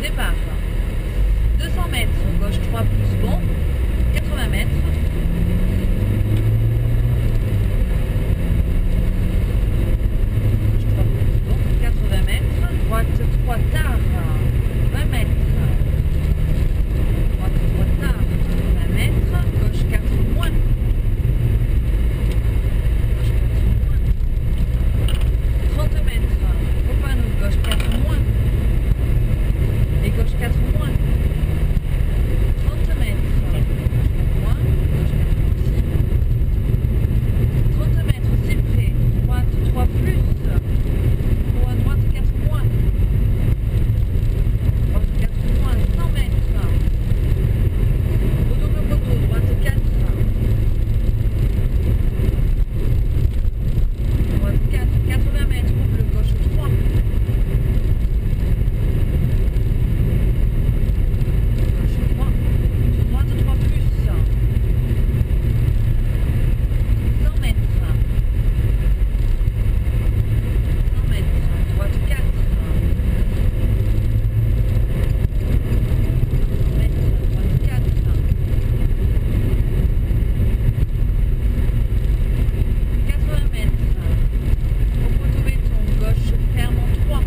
départ. 200 mètres, gauche 3 plus bon, 80 mètres. Gauche 3 plus bon, 80 mètres. Droite 3 tard, 20 mètres. Droite 3 tard, 20 mètres. Gauche 4 moins. Gauche 4 moins. 30 mètres. Au panneau, gauche 4 moins. Et gauche 4 moins. 30 mètres. Moins. Gauche 4 aussi. 30 mètres, c'est prêt. Droite 3 plus. Ou à droite 4 moins. Droite 4 moins. 100 mètres. Au double poteau, droite 4. Droite 4, 80 mètres. Double gauche 3. Gauche 3. Sur droite 3 plus. 100 mètres. 100 mètres. Droite 4. 100 mètres. Droite 4. 80 mètres. Au poteau béton, gauche ferme en 3.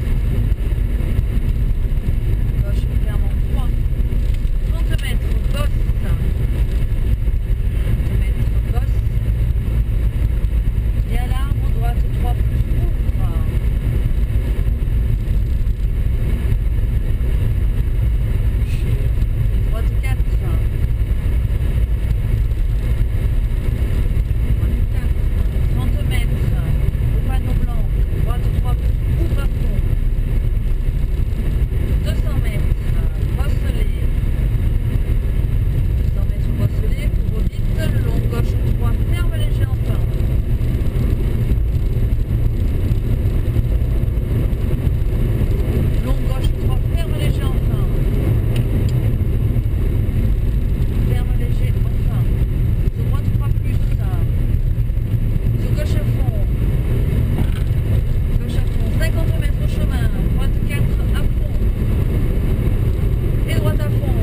Gauche ferme en 3. 30 mètres, bosse. 30 mètres, bosse. Et à l'arbre, droite 3 plus ouvre. Et droite 4. Droite 4. 30 mètres. Au panneau blanc. Droite 3 plus ouvre à fond. 200 mètres. Bosselet. 200 mètres bosselet. Couvre vite. Long gauche 3. Ferme léger enfin. Long gauche 3. Ferme léger enfin. Ferme léger enfin. Sur droite 3 plus. Sur gauche à fond. Gauche à fond. 50 mètres au chemin. Droite 4 à fond. Et droite à fond.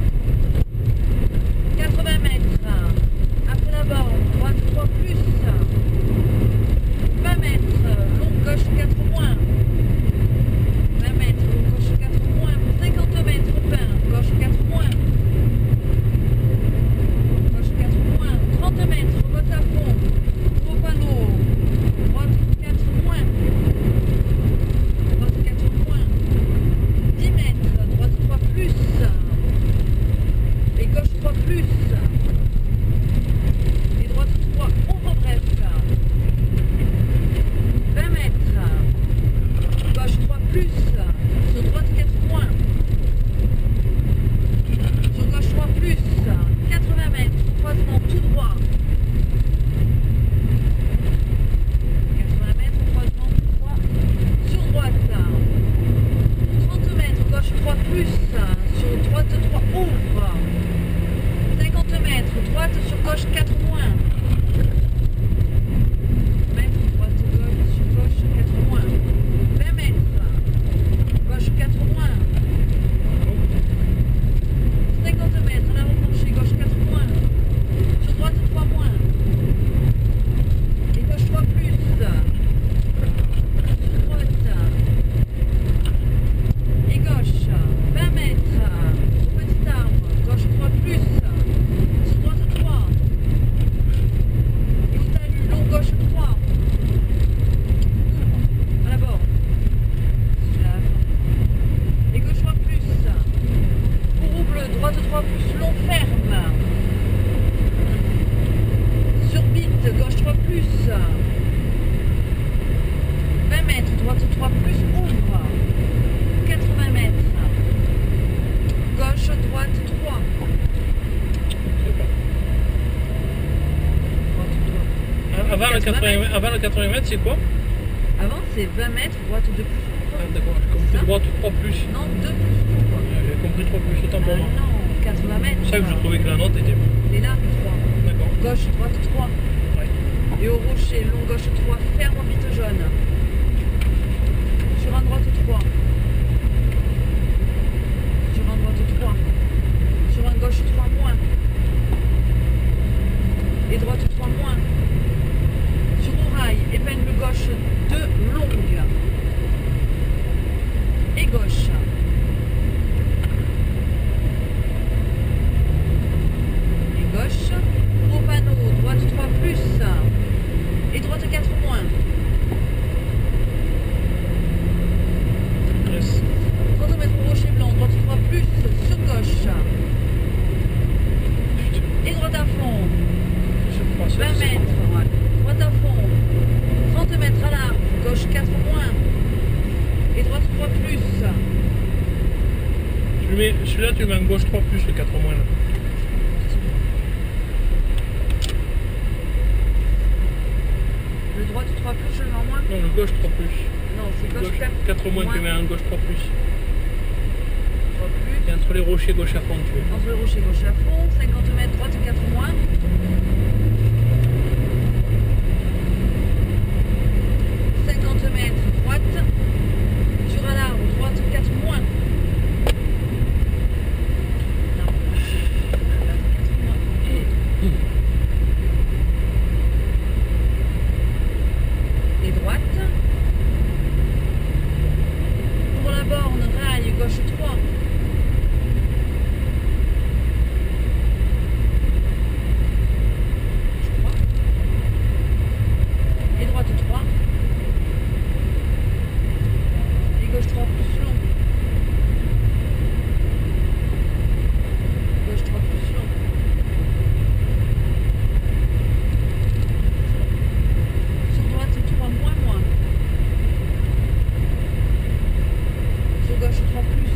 80 mètres. Après la borne. Droite 3 plus. 20 mètres. Long gauche 4 moins. 20 mètres. Long gauche 4 moins. 50 mètres. Fin. Gauche 4 moins. Gauche 4 moins. 30 mètres. Droite à fond. Au panneau. Droite 4 moins. Droite 4 moins. 10 mètres. Droite 3 plus. Et gauche 3 plus. Et droite 3 ouvre bref. 20 mètres. Gauche 3 plus. Sur droite 4 moins. Sur gauche 3 plus. 80 mètres. Croisement tout droit. 80 mètres. Croisement tout droit. Sur droite. 30 mètres. Gauche 3 plus. Sur droite 3 ouvre. 50 mètres. Droite sur gauche 4 moins. Mètres. Droite gauche sur gauche 4 moins. 20 mètres. Gauche 4 moins. 50 mètres. En avant penché. Gauche 4 moins. Sur droite 3 moins. Et gauche 3 plus. Sur droite. Et gauche. 20 mètres. Petit arbre. Gauche 3 plus. Sur droite 3. Et au talus. Long gauche 3. À la borne. Et gauche 3 plus. Courroux bleu. Droite 3 plus. Long ferme. Sur bite. Gauche 3 plus. 20 mètres. Droite 3 plus. Ouvre. 80 mètres. Gauche, droite 3. Avant le 80 mètres, c'est quoi? Avant, c'est 20 mètres, droite 2 plus. Ah, d'accord, j'ai compris droite 3 plus. Non, 2 plus. J'ai compris 3 plus, autant pour moi. Non, 80 mètres. C'est ça que je trouvais que la note était bonne. Et là, 3. D'accord. Gauche, droite 3. Ouais. Et au rocher, long gauche 3, ferme en bite jaune. Sur un droite 3. Celui-là, tu mets un gauche 3 plus, le 4 moins là. Le droite 3 plus, je le mets en moins. Non, le gauche 3 plus. Non, c'est gauche 4. 4 moins, tu mets un gauche 3 plus. 3 plus. Et entre les rochers gauche à fond, tu veux. Entre le rocher gauche à fond, 50 mètres, droite 4 moins. 50 mètres, droite. Sur un arbre, droite 4 moins. Non, droite 4 moins. Et droite. Pour la borne, rail, gauche 3. Et droite 3. Et gauche 3 plus long. Gauche 3 plus long. Sur droite 3 moins moins. Sur gauche 3 plus.